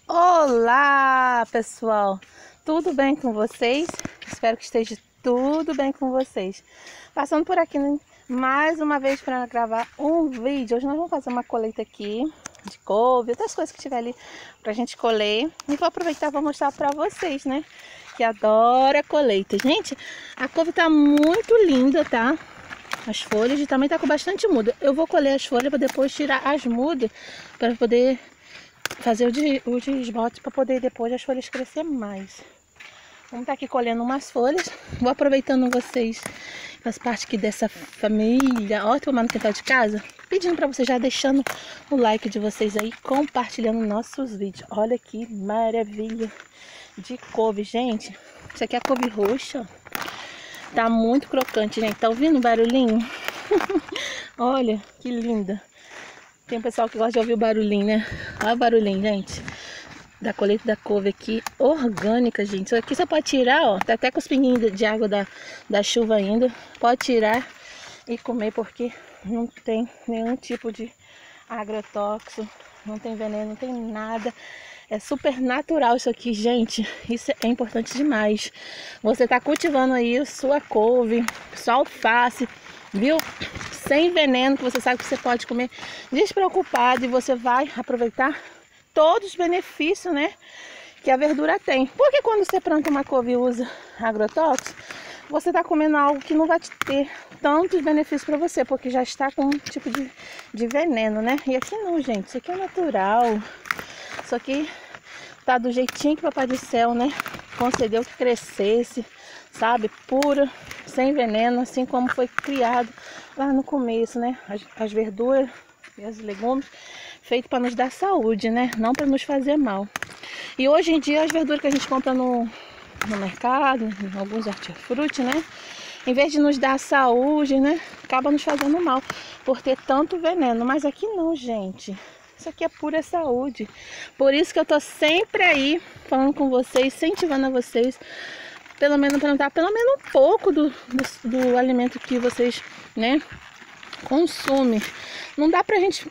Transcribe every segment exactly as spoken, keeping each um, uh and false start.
Olá, pessoal! Tudo bem com vocês? Espero que esteja tudo bem com vocês. Passando por aqui, né, mais uma vez para gravar um vídeo. Hoje nós vamos fazer uma colheita aqui de couve, outras coisas que tiver ali para a gente colher. E vou aproveitar e vou mostrar para vocês, né? Que adora colheita. Gente, a couve tá muito linda, tá? As folhas e também tá com bastante muda. Eu vou colher as folhas para depois tirar as mudas para poder fazer o desbote, para poder depois as folhas crescer mais. Vamos estar aqui colhendo umas folhas. Vou aproveitando vocês, faz parte aqui dessa família, ó, tomar no quintal de casa, pedindo para vocês já deixando o like de vocês aí, compartilhando nossos vídeos. Olha que maravilha de couve, gente. Isso aqui é a couve roxa, ó. Tá muito crocante, gente. Tá ouvindo o barulhinho? Olha que linda. Tem um pessoal que gosta de ouvir o barulhinho, né? Olha o barulhinho, gente. Da colheita da couve aqui, orgânica, gente. Isso aqui você pode tirar, ó. Tá até com os pinguinhos de água da, da chuva ainda. Pode tirar e comer, porque não tem nenhum tipo de agrotóxico. Não tem veneno, não tem nada. É super natural isso aqui, gente. Isso é importante demais. Você tá cultivando aí sua couve, sua alface, viu? Sem veneno, que você sabe que você pode comer despreocupado e você vai aproveitar todos os benefícios, né, que a verdura tem. Porque quando você planta uma couve e usa agrotóxico, você está comendo algo que não vai te ter tantos benefícios para você, porque já está com um tipo de, de veneno, né? E aqui não, gente, isso aqui é natural. Isso aqui tá do jeitinho que o Papai do Céu, né, concedeu que crescesse, sabe, pura, sem veneno, assim como foi criado lá no começo, né? As, as verduras e os legumes feito para nos dar saúde, né? Não para nos fazer mal. E hoje em dia as verduras que a gente compra no, no mercado, em alguns hortifruti, né? Em vez de nos dar saúde, né? Acaba nos fazendo mal por ter tanto veneno. Mas aqui não, gente. Isso aqui é pura saúde. Por isso que eu tô sempre aí falando com vocês, incentivando a vocês, pelo menos plantar pelo menos um pouco do, do, do alimento que vocês, né, consumem. Não dá pra gente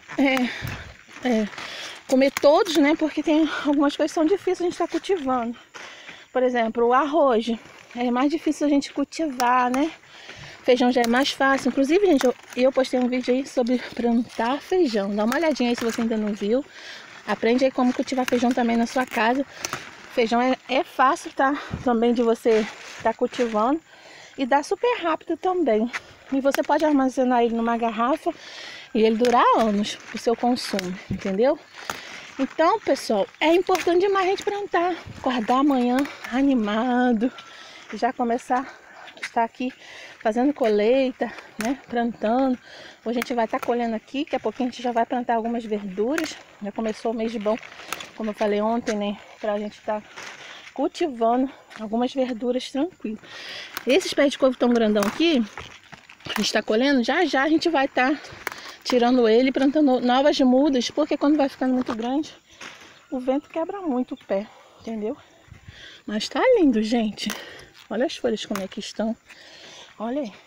é, é, comer todos, né, porque tem algumas coisas que são difíceis a gente estar cultivando. Por exemplo, o arroz é mais difícil a gente cultivar, né? Feijão já é mais fácil. Inclusive, gente, eu, eu postei um vídeo aí sobre plantar feijão. Dá uma olhadinha aí se você ainda não viu. Aprende aí como cultivar feijão também na sua casa. Feijão é, é fácil, tá? Também de você estar tá cultivando. E dá super rápido também. E você pode armazenar ele numa garrafa e ele durar anos o seu consumo, entendeu? Então, pessoal, é importante demais a gente plantar. Acordar amanhã animado. E já começar a estar aqui fazendo colheita, né? Plantando. Hoje a gente vai estar tá colhendo aqui. Daqui a pouquinho a gente já vai plantar algumas verduras. Já começou o mês de bom, como eu falei ontem, né? Pra gente estar tá cultivando algumas verduras tranquilo. Esses pés de couve tão grandão aqui, a gente tá colhendo, já já a gente vai estar tá tirando ele e plantando novas mudas, porque quando vai ficando muito grande, o vento quebra muito o pé, entendeu? Mas tá lindo, gente. Olha as folhas como é que estão. Olha aí.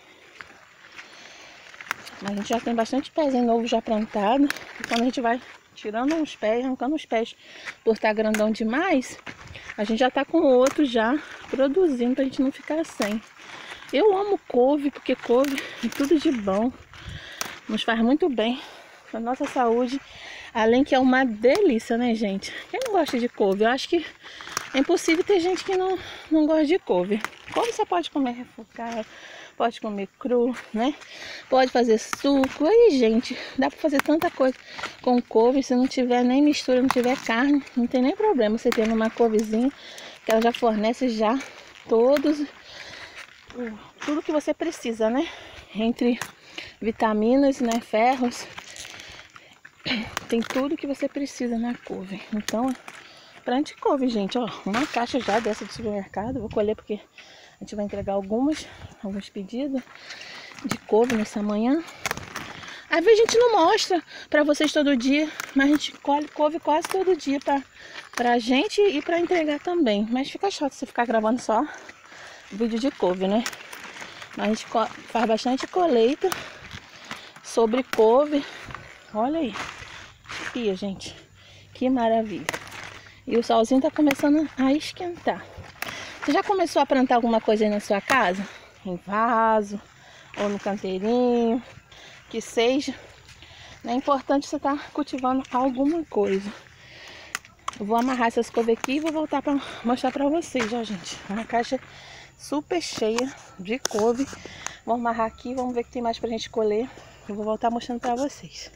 Mas a gente já tem bastante pezinho novo já plantado. E quando a gente vai tirando uns pés, arrancando os pés por estar grandão demais, a gente já tá com outro já produzindo pra gente não ficar sem. Eu amo couve, porque couve é tudo de bom. Nos faz muito bem pra nossa saúde. Além que é uma delícia, né, gente? Quem não gosta de couve? Eu acho que é impossível ter gente que não, não gosta de couve. Couve você pode comer refogado, pode comer cru, né? Pode fazer suco. Aí, gente, dá pra fazer tanta coisa com couve. Se não tiver nem mistura, não tiver carne, não tem nem problema. Você tendo uma couvezinha, que ela já fornece já todos, tudo que você precisa, né? Entre vitaminas, né? Ferros. Tem tudo que você precisa na couve. Então, plante couve, gente. Ó, uma caixa já dessa do supermercado. Vou colher porque a gente vai entregar algumas, alguns pedidos de couve nessa manhã. Às vezes a gente não mostra pra vocês todo dia, mas a gente colhe couve quase todo dia pra, pra gente e pra entregar também. Mas fica chato você ficar gravando só vídeo de couve, né? Mas a gente faz bastante colheita sobre couve. Olha aí. Aqui, gente. Que maravilha. E o solzinho tá começando a esquentar. Você já começou a plantar alguma coisa aí na sua casa? Em vaso ou no canteirinho, que seja. É importante você estar cultivando alguma coisa. Eu vou amarrar essas couves aqui e vou voltar para mostrar para vocês, ó, gente. Uma caixa super cheia de couve. Vou amarrar aqui, vamos ver o que tem mais pra gente colher. Eu vou voltar mostrando para vocês.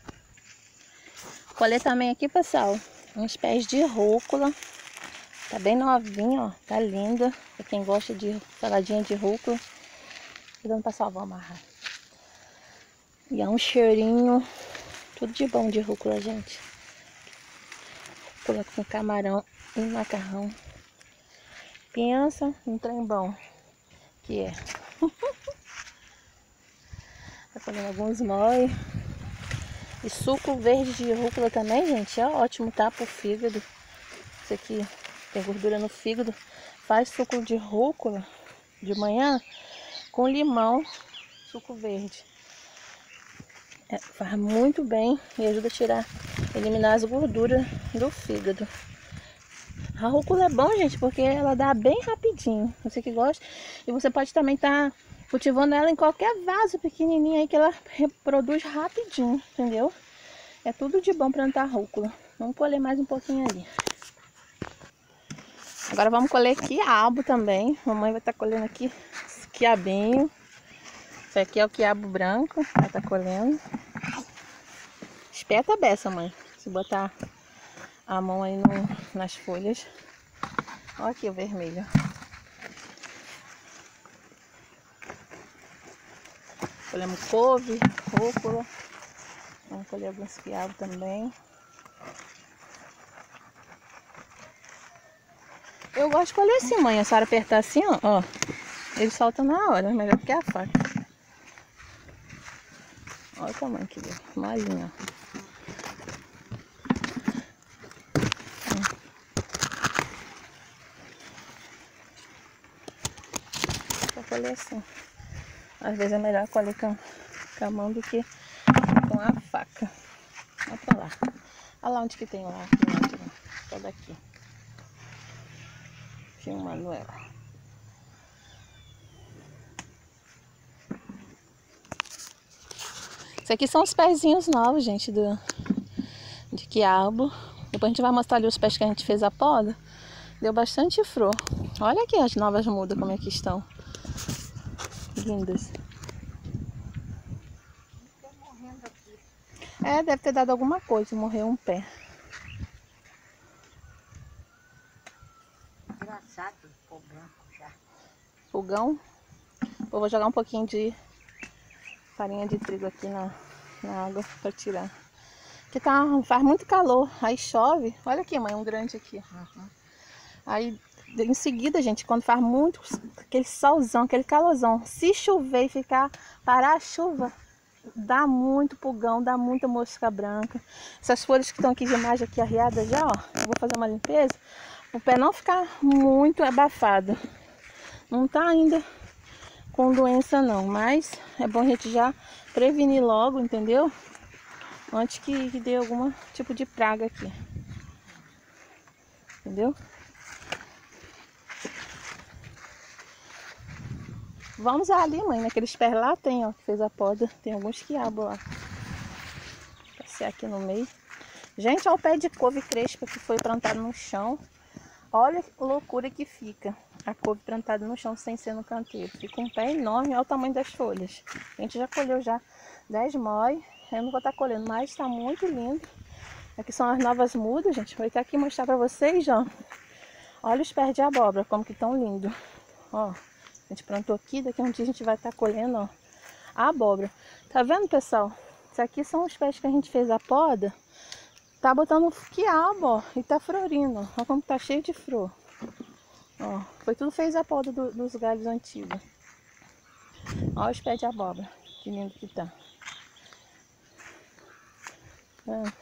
Colher também aqui, pessoal, uns pés de rúcula. Tá bem novinha, ó. Tá linda. Pra quem gosta de saladinha de rúcula. Tô dando pra salvar, amarrar. E é um cheirinho. Tudo de bom de rúcula, gente. Rúcula com camarão e macarrão. Pensa um trem bom que é. Tá fazendo alguns mói. E suco verde de rúcula também, gente. É ótimo, tá? Pro fígado. Isso aqui tem gordura no fígado. Faz suco de rúcula de manhã com limão, suco verde. É, faz muito bem e ajuda a tirar, eliminar as gorduras do fígado. A rúcula é bom, gente, porque ela dá bem rapidinho. Você que gosta. E você pode também estar tá cultivando ela em qualquer vaso pequenininho aí que ela reproduz rapidinho, entendeu? É tudo de bom plantar rúcula. Vamos colher mais um pouquinho ali. Agora vamos colher quiabo também. Mamãe vai estar tá colhendo aqui esse quiabinho. Esse aqui é o quiabo branco. Ela tá colhendo. Espeta a beça, mãe. Se botar a mão aí no, nas folhas. Olha aqui o vermelho. Colhemos couve, rúcula. Vamos colher alguns quiabos também. Eu gosto de colher assim, mãe. A senhora apertar assim, ó. ó ele solta na hora, melhor que a faca. Olha o tamanho que deu. Molinho, ó. Vou colher assim. Às vezes é melhor colher com, com a mão do que com a faca. Olha pra lá. Olha lá onde que tem lá. Toda aqui. Filmando ela. Isso aqui são os pezinhos novos, gente, do, de quiabo. Depois a gente vai mostrar ali os pés que a gente fez a poda. Deu bastante flor. Olha aqui as novas mudas como é que estão. Lindas. É, deve ter dado alguma coisa, morreu um pé. Engraçado, fogão já. Fogão. Eu vou jogar um pouquinho de farinha de trigo aqui na, na água para tirar. Porque tá, faz muito calor, aí chove. Olha aqui, mãe, um grande aqui. Uhum. Aí, em seguida, gente, quando faz muito, aquele solzão, aquele calorzão, se chover e ficar, parar a chuva, dá muito pulgão, dá muita mosca branca. Essas folhas que estão aqui de mais aqui arriadas já, ó, eu vou fazer uma limpeza, o pé não ficar muito abafado. Não tá ainda com doença não, mas é bom a gente já prevenir logo, entendeu? Antes que, que dê algum tipo de praga aqui. Entendeu? Vamos ali, mãe, naqueles pés lá tem, ó, que fez a poda. Tem alguns quiabos lá. Passei aqui no meio. Gente, olha o pé de couve crespa que foi plantado no chão. Olha a loucura que fica a couve plantada no chão sem ser no canteiro. Fica um pé enorme, olha o tamanho das folhas. A gente já colheu já dez mói. Eu não vou estar colhendo, mas está muito lindo. Aqui são as novas mudas, gente. Vou estar aqui mostrar para vocês, ó. Olha os pés de abóbora, como que estão lindos. Ó, a gente plantou aqui, daqui a um dia a gente vai estar colhendo, ó, a abóbora. Tá vendo, pessoal? Esses aqui são os pés que a gente fez a poda. Tá botando quiabo, ó, e tá florindo. Olha como tá cheio de flor. Ó, foi tudo fez a poda do, dos galhos antigos. Olha os pés de abóbora, que lindo que tá. É.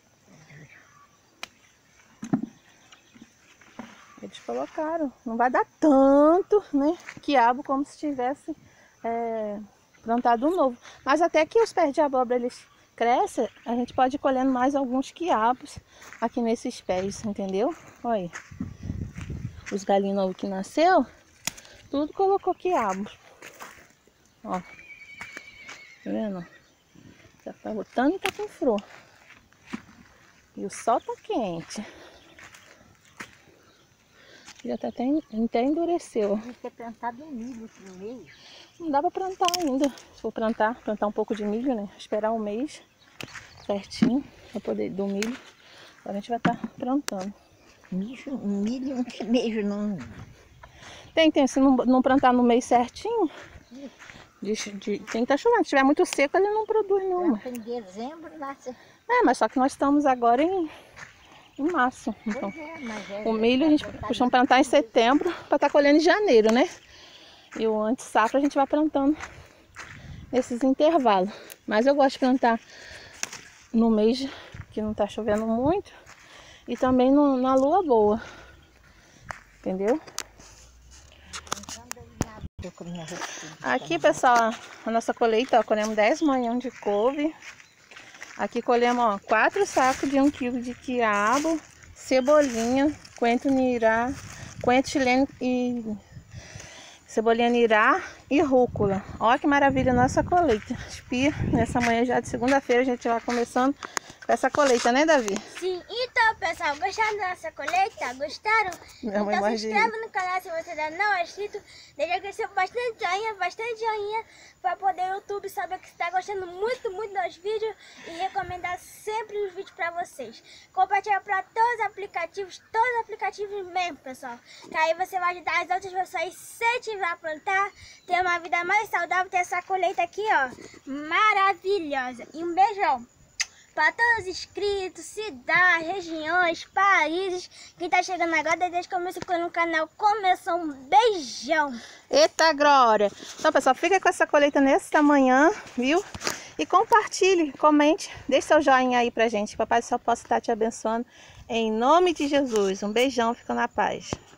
Eles colocaram, não vai dar tanto, né, quiabo como se tivesse é, plantado um novo. Mas até que os pés de abóbora eles cresce, a gente pode ir colhendo mais alguns quiabos aqui nesses pés, entendeu? Olha aí. Os galinhos novos que nasceu, tudo colocou quiabo. Ó. Tá vendo? Já tá botando e tá com flor. E o sol tá quente. Já tá até, até endureceu. Tem que ter plantado um milho aqui no meio. Não dá pra plantar ainda. Se for plantar, plantar um pouco de milho, né? Esperar um mês certinho pra poder do milho. Agora a gente vai estar tá plantando. Milho, milho, milho não. Tem, tem. Se não, não plantar no mês certinho, de, de, tem que estar tá chovendo. Se estiver muito seco, ele não produz não. Em dezembro nasce. É, mas só que nós estamos agora em, em março. Então, É, mas é, o milho a gente costuma plantar em setembro para estar tá colhendo em janeiro, né? E o anti-safra a gente vai plantando nesses intervalos. Mas eu gosto de plantar no mês que não está chovendo muito e também no, na lua boa. Entendeu? Aqui, pessoal, a nossa colheita, ó, colhemos dez manhãs de couve. Aqui colhemos, ó, quatro sacos de um quilo de quiabo, cebolinha, coentro nirá, coentro chileno e cebolinha nirá e rúcula. Olha que maravilha a nossa colheita. Espia, nessa manhã já de segunda-feira a gente vai começando com essa colheita, né, Davi? Sim, então pessoal, gostaram da nossa colheita? Gostaram? Minha mãe Então morre se de inscreve no canal se você ainda não é inscrito. Deixa crescer bastante joinha, bastante joinha, para poder o YouTube saber que você está gostando muito, muito dos vídeos e recomendar sempre os vídeos para vocês. Compartilha para todos os aplicativos, todos os aplicativos mesmo, pessoal. Que aí você vai ajudar as outras pessoas a incentivar a plantar, ter uma vida mais saudável, ter essa colheita aqui, ó, maravilhosa. E um beijão para todos os inscritos, cidades, regiões, países. Quem tá chegando agora, desde que eu comecei no canal, começou um beijão. Eita, glória! Então, pessoal, fica com essa colheita nesta manhã, viu? E compartilhe, comente, deixe seu joinha aí pra gente. Papai do Céu possa estar te abençoando. Em nome de Jesus. Um beijão, fica na paz.